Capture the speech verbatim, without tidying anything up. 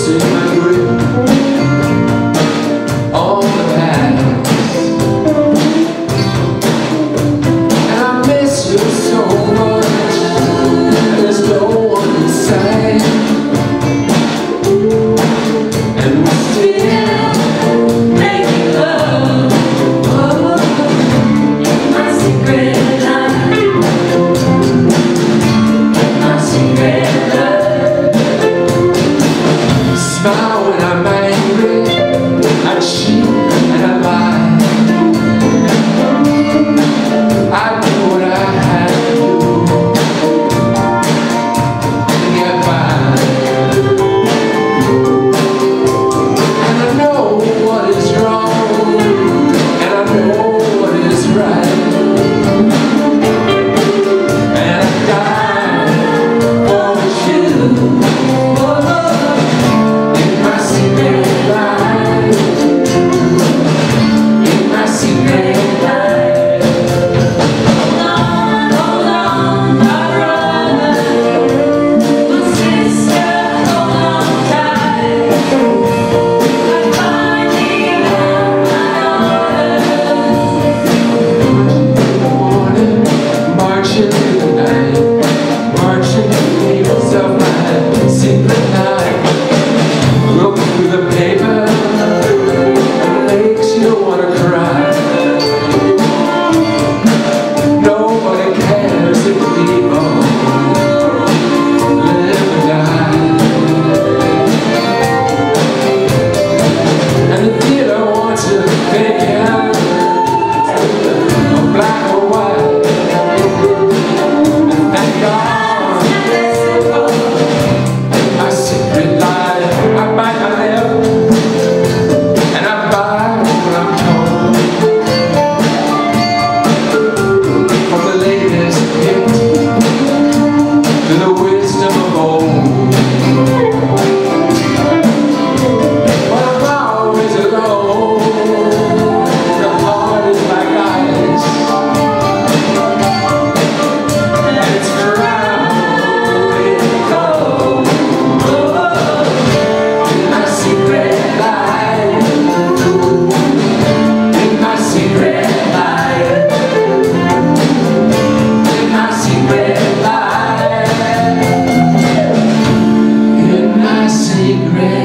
loosen my grip on the past, and I miss you so much. There's no one inside, and we're still making love. Oh, my secret life, my secret love. Smile when I'm angry, I cheat and I lie. I do what I have to do to get by. And I know what is wrong, and I know what is right. And I die for you. Secret.